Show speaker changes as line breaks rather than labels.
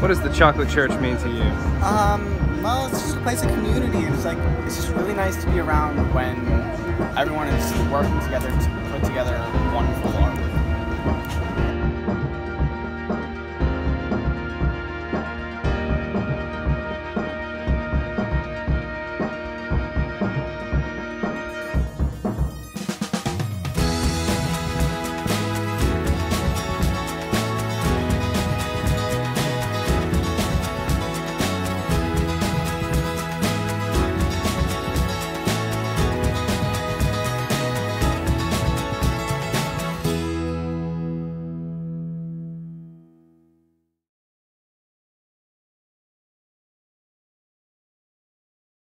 What does the chocolate church mean to you?
Well, it's just a place of community, and it's just really nice to be around when everyone is working together to put together wonderful artwork.